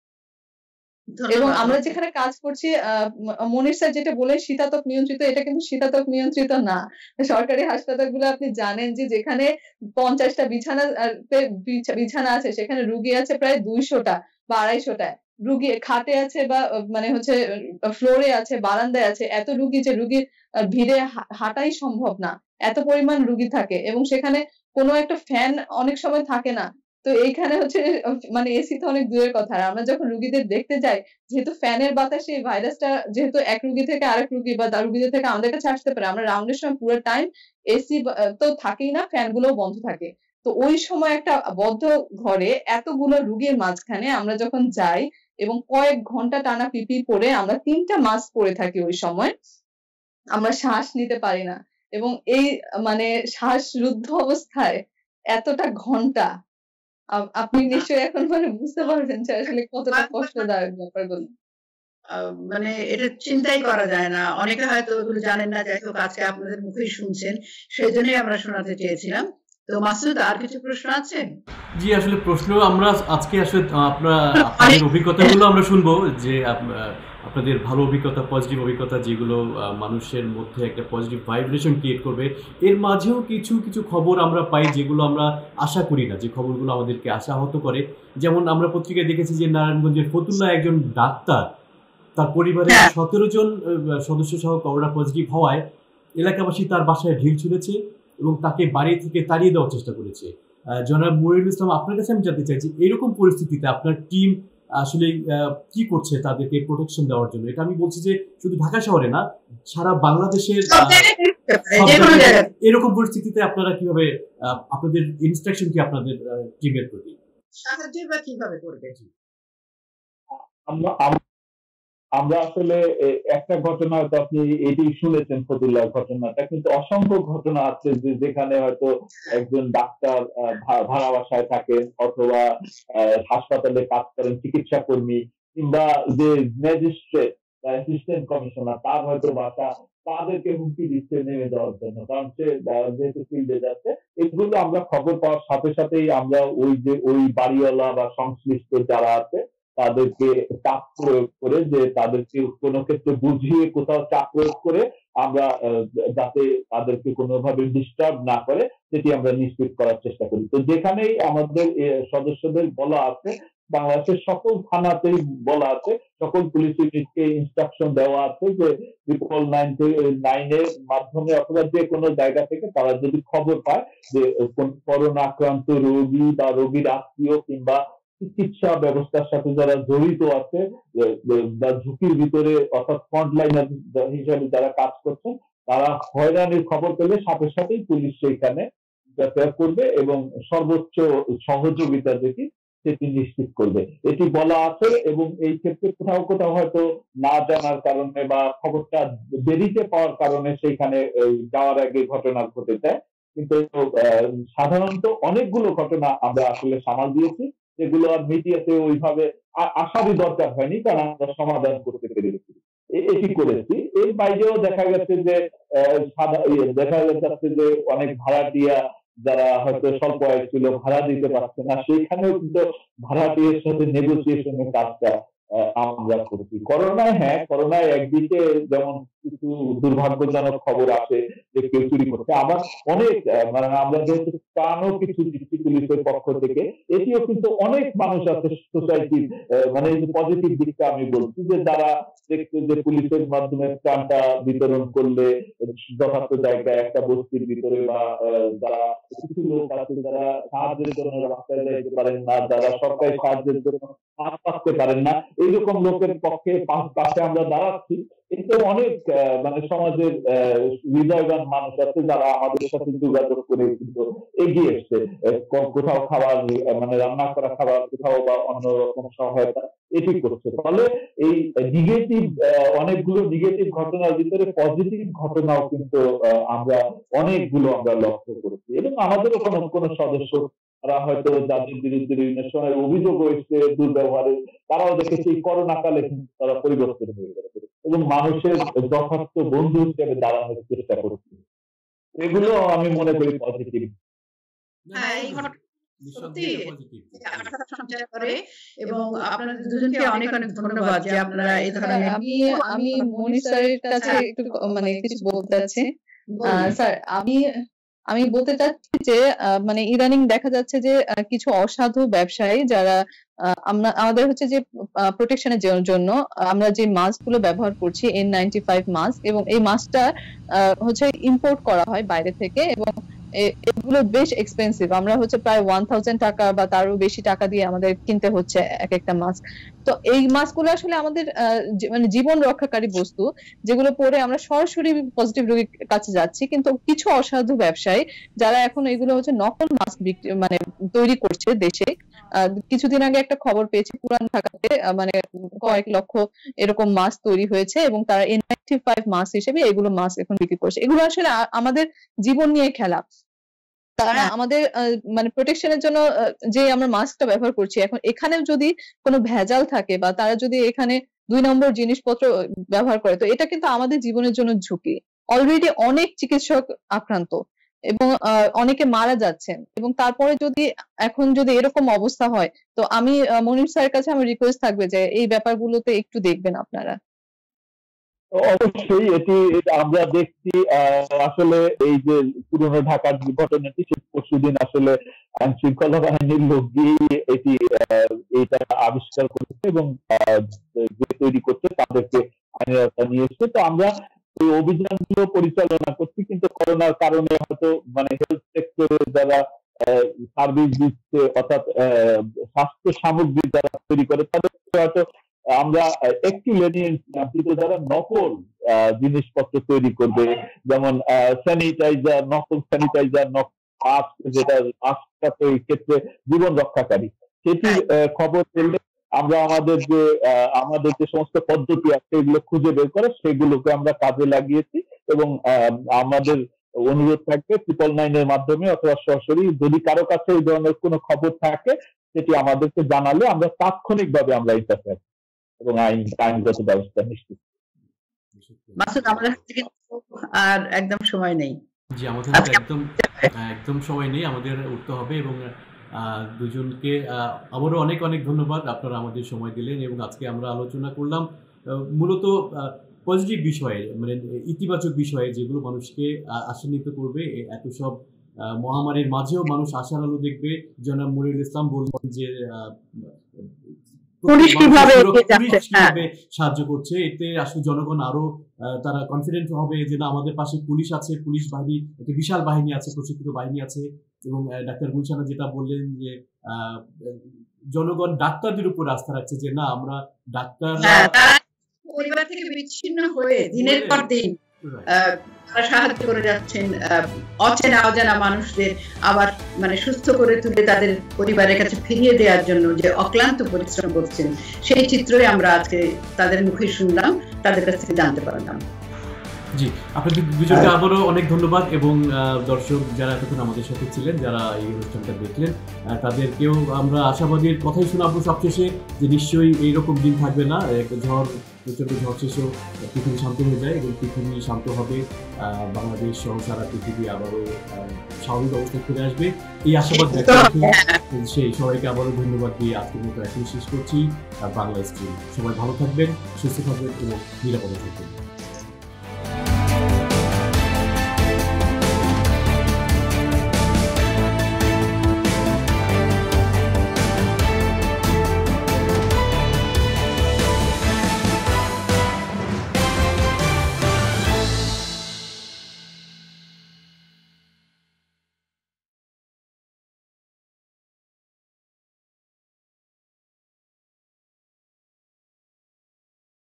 এবং ধন্যবাদ। আমরা যেখানে কাজ করছি আহ ম- মনির স্যার যেটা বলে শীতাতপ নিয়ন্ত্রিত, এটা কিন্তু শীতাতপ নিয়ন্ত্রিত না। সরকারি হাসপাতালগুলো আপনি জানেন যে যেখানে পঞ্চাশটা বিছানা আহ, তে বিছা- বিছানা আছে সেখানে রুগী আছে প্রায় দুইশোটা বা আড়াইশোটা। রুগী খাটে আছে বা আহ, মানে হচ্ছে ফ্লোরে আছে বারান্দায় আছে, এত রুগী যে রুগীর আহ, ভিড়ে হা- হাঁটাই সম্ভব না, এত পরিমাণ রুগী থাকে এবং সেখানে কোনো একটা ফ্যান অনেক সময় থাকে না। তো এইখানে হচ্ছে আহ, মানে এসি তো অনেক দূরের কথা, আর আমরা যখন রুগীদের দেখতে যাই যেহেতু ফ্যানের বাতাসে এই ভাইরাসটা যেহেতু এক রুগী থেকে আরেক রুগী বা তার রুগীদের থেকে আমাদের কাছে আসতে পারে, আমরা রাউন্ডের সময় পুরো টাইম এসি তো থাকেই না, ফ্যান গুলোও বন্ধ থাকে। তো ওই সময় একটা বদ্ধ ঘরে এতগুলো রুগীর মাঝখানে আমরা যখন যাই এবং কয়েক ঘন্টা টানা পিপি পরে আমরা তিনটা মাস্ক পরে থাকি, ওই সময় আমরা শ্বাস নিতে পারি না। এবং এই মানে শ্বাসরুদ্ধ অবস্থায় এতটা ঘন্টা আপ- আপনি নিশ্চয়ই এখন মানে বুঝতে পারবেন যে আসলে কতটা কষ্টদায়ক ব্যাপারগুলো। আহ, মানে এটা চিন্তাই করা যায় না। অনেকে হয়তো এগুলো জানেন না, যাই হোক আজকে আপনাদের মুখেই শুনছেন, সেই জন্যই আমরা শোনাতে চেয়েছিলাম। তো মাসুদ, আর কিছু প্রশ্ন আছে? জি, আসলে প্রশ্ন আমরা আজকে আসলে আহ, আপনার আপনাদের অভিজ্ঞতাগুলো আমরা শুনবো, যে আপ- আহ, আপনাদের ভালো অভিজ্ঞতা, পজিটিভ অভিজ্ঞতা, যেগুলো আহ, মানুষের মধ্যে একটা পজিটিভ ভাইব্রেশন ক্রিয়েট করবে। এর মাঝেও কিছু কিছু খবর আমরা পাই যেগুলো আমরা আশা করি না, যে খবরগুলো আমাদেরকে আশাহত করে। যেমন আমরা পত্রিকায় দেখেছি যে নারায়ণগঞ্জের ফতুল্লা একজন ডাক্তার, তার পরিবারের হ্যাঁ, সতেরো জন আহ, সদস্য সহ করোনা পজিটিভ হওয়ায় এলাকাবাসী তার বাসায় ঢিল ছুঁড়েছে এবং তাকে বাড়ি থেকে তাড়িয়ে দেওয়ার চেষ্টা করেছে। আহ, জনাব মনিরুল ইসলাম, আপনার কাছে আমি জানতে চাইছি, এরকম পরিস্থিতিতে আপনার টিম আসলে আহ, কি করছে তাদেরকে প্রোটেকশন দেওয়ার জন্য? এটা আমি বলছি যে শুধু ঢাকা শহরে না, সারা বাংলাদেশের সব আহ, জায়গায় হতে পারে, সব যে কোনো জায়গায় জায়গায়। এরকম পরিস্থিতিতে আপনারা কিভাবে আহ, আপনাদের ইনস্ট্রাকশন কি আপনাদের টিমের প্রতি? সাহায্য বা কিভাবে করবে? আমরা আম- আমরা আসলে এ, একটা ঘটনা হয়তো আপনি এটি শুনেছেন, ফতুল্লার ঘটনাটা, কিন্তু অসংখ্য ঘটনা আছে যে যেখানে হয়তো একজন ডাক্তার আহ, ভা- ভাড়া বাসায় থাকেন, অথবা আহ, হাসপাতালে কাজ করেন চিকিৎসা কর্মী, কিংবা যে ম্যাজিস্ট্রেট অ্যাসিস্ট্যান্ট কমিশনার তার হয়তো বাসা, তাদেরকে হুমকি দিচ্ছে নেমে যাওয়ার জন্য, কারণ সে আহ, যেহেতু ফিল্ডে যাচ্ছে। এগুলো আমরা খবর পাওয়ার সাথে সাথেই আমরা ওই যে ওই বাড়িওয়ালা বা সংশ্লিষ্ট যারা আছে তাদেরকে চাপ প্রয়োগ করে, যে তাদেরকে কোনো ক্ষেত্রে বুঝিয়ে কোথাও চাপ প্রয়োগ করে আমরা আহ, যাতে তাদেরকে কোনোভাবে ডিস্টার্ব না করে সেটি আমরা নিশ্চিত করার চেষ্টা করি। তো যেখানেই আমাদের এ, সদস্যদের বলা আছে, বাংলাদেশের সকল থানাতেই বলা আছে, সকল পুলিশ ইউনিটকে ইনস্ট্রাকশন দেওয়া আছে যে ট্রিপল নাইন নাইনের মাধ্যমে অথবা যে কোনো জায়গা থেকে তারা যদি খবর পায় যে কোন করোনা আক্রান্ত রোগী বা রোগীর আত্মীয় কিংবা চিকিৎসা ব্যবস্থার সাথে যারা জড়িত আছে, বা ঝুঁকির ভিতরে অর্থাৎ ফ্রন্টলাইনার হিসেবে যারা কাজ করছেন, তারা হয়রানির খবর পেলে সাথে সাথেই পুলিশ সেইখানে যাতায়াত করবে এবং সর্বোচ্চ সহযোগিতা যেটি সেটি নিশ্চিত করবে, এটি বলা আছে। এবং এই ক্ষেত্রে কোথাও কোথাও হয়তো না জানার কারণে বা খবরটা দেরিতে পাওয়ার কারণে সেইখানে যাওয়ার আগে ঘটনা ঘটে যায়, কিন্তু সাধারণত অনেকগুলো ঘটনা আমরা আসলে সামাল দিয়েছি, যেগুলো আর মিডিয়াতে ওইভাবে আসারই দরকার হয়নি, কারণ আমরা সমাধান করতে পেরেছি, এটি করেছি। এর বাইরেও দেখা গেছে যে দেখা যাচ্ছে যে অনেক ভাড়াটিয়া যারা হয়তো স্বল্প আয় ছিল, ভাড়া দিতে পারছে না, সেইখানেও কিন্তু ভাড়াটিয়ার সাথে নেগোসিয়েশনের কাজটা আমরা করছি। করোনায়, হ্যাঁ, করোনায় একদিকে যেমন কিছু দুর্ভাগ্যজনক খবর আসে যে কেউ চুরি করছে, আবার অনেক মানে আমরা যেহেতু প্রাণও কিছু দিচ্ছি পুলিশের পক্ষ থেকে, এটিও কিন্তু অনেক মানুষ আছে সোসাইটির, মানে পজিটিভ দিকটা আমি বলছি, যে যারা দেখছে যে পুলিশের মাধ্যমে ত্রাণটা বিতরণ করলে যথার্থ জায়গায় একটা বস্তির ভিতরে, বা যারা কিছু লোক আছে যারা সাহায্যের জন্য রাস্তায় যাইতে পারেন না, যারা সরকারি সাহায্যের জন্য হাত পাততে পারেন না, এইরকম লোকের পক্ষে পাশে আমরা দাঁড়াচ্ছি। কিন্তু অনেক মানে সমাজের হৃদয়বান মানুষ আছে যারা আমাদের সাথে যোগাযোগ করে কিন্তু এগিয়ে এসছে, কোথাও খাবার মানে রান্না করা খাবার, কোথাও বা অন্যরকম সহায়তা, এটি করছে। ফলে এই নেগেটিভ অনেকগুলো নেগেটিভ ঘটনার ভিতরে পজিটিভ ঘটনাও কিন্তু আমরা অনেকগুলো আমরা লক্ষ্য করেছি, এবং আমাদেরও কোনো কোনো সদস্য তারা হয়তো যাদের বিরুদ্ধে বিভিন্ন সময় অভিযোগ হয়েছে দুর্ব্যবহারে, তারাও দেখেছে এই করোনা কালে কিন্তু তারা পরিবর্তন হয়ে গেছে এবং মানুষের যথার্থ বন্ধু হিসেবে দাঁড়ানোর চেষ্টা করছে। এগুলো আমি মনে করি পজিটিভ। হ্যাঁ, এই ঘটনা সত্যি আশা সঞ্চার করে, এবং আপনাদের দুজনকে অনেক অনেক ধন্যবাদ যে আপনারা এই ধরনের। আমি আমি মনির স্যারের কাছে একটু মানে কিছু বলতে চাচ্ছি। স্যার, আমি আমি বলতে চাচ্ছি যে মানে ইদানিং দেখা যাচ্ছে যে কিছু অসাধু ব্যবসায়ী যারা আমরা আমাদের হচ্ছে যে প্রোটেকশনের জন্য আমরা যে মাস্ক গুলো ব্যবহার করছি এন নাইনটি ফাইভ মাস্ক, এবং এই মাস্কটা হচ্ছে ইম্পোর্ট করা হয় বাইরে থেকে, এবং এগুলো বেশ এক্সপেন্সিভ। আমরা হচ্ছে প্রায় ওয়ান থাউজেন্ড টাকা বা তারও বেশি টাকা দিয়ে আমাদের কিনতে হচ্ছে এক একটা মাস্ক। তো এই মাস্ক গুলো আসলে আমাদের মানে জীবন রক্ষাকারী বস্তু, যেগুলো পরে আমরা সরাসরি পজিটিভ রোগীর কাছে যাচ্ছি, কিন্তু কিছু অসাধু ব্যবসায়ী যারা এখন এগুলো হচ্ছে নকল মাস্ক মানে তৈরি করছে দেশে। কিছুদিন আগে একটা খবর পেয়েছি পুরান ঢাকাতে মানে কয়েক লক্ষ এরকম মাস্ক তৈরি হয়েছে, এবং তারা এন নাইনটি ফাইভ মাস্ক হিসেবে এগুলো মাস্ক এখন বিক্রি করছে। এগুলো আসলে আমাদের জীবন নিয়ে খেলা। তারা আমাদের মানে প্রোটেকশনের জন্য যে আমরা মাস্কটা ব্যবহার করছি, এখন এখানে যদি কোনো ভেজাল থাকে বা তারা যদি এখানে দুই নম্বর জিনিসপত্র ব্যবহার করে, তো এটা কিন্তু আমাদের জীবনের জন্য ঝুঁকি। অলরেডি অনেক চিকিৎসক আক্রান্ত এবং অনেকে মারা যাচ্ছেন, এবং তারপরে যদি এখন যদি এরকম অবস্থা হয়, তো আমি মনির স্যারের কাছে আমার রিকোয়েস্ট থাকবে যে এই ব্যাপারগুলোতে একটু দেখবেন আপনারা। অবশ্যই এটি আমরা দেখছি আসলে এই যে পুরনো ঢাকার ঘটনাটি পরশুদিন আসলে আইন শৃঙ্খলা বাহিনীর লোক দিয়ে এটি এটা আবিষ্কার করেছে এবং যে তৈরি করছে তাদেরকে আইনের আওতায় নিয়ে এসছে। তো আমরা এই অভিযানগুলো পরিচালনা করছি, কিন্তু করোনার কারণে হয়তো মানে হেলথ সেক্টরে যারা সার্ভিস দিচ্ছে অর্থাৎ স্বাস্থ্য সামগ্রী যারা তৈরি করে তাদেরকে হয়তো আমরা একটু লেনিয়েন্স কিন্তু যারা নকল জিনিসপত্র তৈরি করবে, যেমন স্যানিটাইজার, নকল স্যানিটাইজার, নকল মাস্ক, যেটা মাস্কটা এই ক্ষেত্রে জীবন রক্ষাকারী, সেটির খবর পেলে আমরা আমাদের যে আমাদের যে সমস্ত পদ্ধতি আছে এগুলো খুঁজে বের করে সেগুলোকে আমরা কাজে লাগিয়েছি, এবং আমাদের অনুরোধ থাকবে ট্রিপল নাইনের মাধ্যমে অথবা সরাসরি যদি কারো কাছে এই ধরনের কোনো খবর থাকে সেটি আমাদেরকে জানালে আমরা তাৎক্ষণিকভাবে আমরা ইন্টারফেয়ার এবং আইন আইনগত ব্যবস্থা নিশ্চিত। মাসুদ, আমাদের আর একদম সময় নেই। জি, আমাদের একদম একদম সময় নেই, আমাদের উঠতে হবে, এবং দুজনকে আবারও অনেক অনেক ধন্যবাদ, আপনারা আমাদের সময় দিলেন। এবং আজকে আমরা আলোচনা করলাম মূলত পজিটিভ বিষয়ে, মানে ইতিবাচক বিষয়ে, যেগুলো মানুষকে আশান্বিত করবে। এত সব মহামারীর মাঝেও মানুষ আশার আলো দেখবে। জনাব মনিরুল ইসলাম বললেন যে পুলিশ কিভাবে সাহায্য করছে, এতে আসলে জনগণ আরো তারা কনফিডেন্ট হবে যে না, আমাদের পাশে পুলিশ আছে, পুলিশ বাহিনী একটা বিশাল বাহিনী আছে, প্রশিক্ষিত বাহিনী আছে। এবং ডাক্তার গুলশানা যেটা বললেন যে জনগণ ডাক্তারদের উপর আস্থা রাখছে, যে না আমরা ডাক্তার পরিবার থেকে বিচ্ছিন্ন হয়ে দিনের পর দিন তারা সাহায্য করে যাচ্ছেন অচেনা অজানা মানুষদের আবার মানে সুস্থ করে তুলে তাদের পরিবারের কাছে ফিরিয়ে দেওয়ার জন্য যে অক্লান্ত পরিশ্রম করছেন, সেই চিত্রই আমরা আজকে তাদের মুখে শুনলাম, তাদের কাছ থেকে জানতে পারলাম। জি, আপনাদের দুজনকে আবারও অনেক ধন্যবাদ, এবং দর্শক যারা এতক্ষণ আমাদের সাথে ছিলেন, যারা এই অনুষ্ঠানটা দেখলেন, তাদেরকেও আমরা আশাবাদীর কথাই শোনাবো সবশেষে যে নিশ্চয়ই এইরকম দিন থাকবে না। একটা ঝড়, প্রচণ্ড ঝড় শেষেও পৃথিবী শান্ত হয়ে যায়, এবং পৃথিবী শান্ত হবে, বাংলাদেশ সহ সারা পৃথিবী আবারও স্বাভাবিক অবস্থায় ফিরে আসবে, এই আশাবাদ ব্যক্ত রেখে সেই সবাইকে আবারও ধন্যবাদ দিয়ে আজকের মতো এখন শেষ করছি বাংলা স্ট্রিম। সবাই ভালো থাকবেন, সুস্থ থাকবেন এবং নিরাপদে থাকবেন।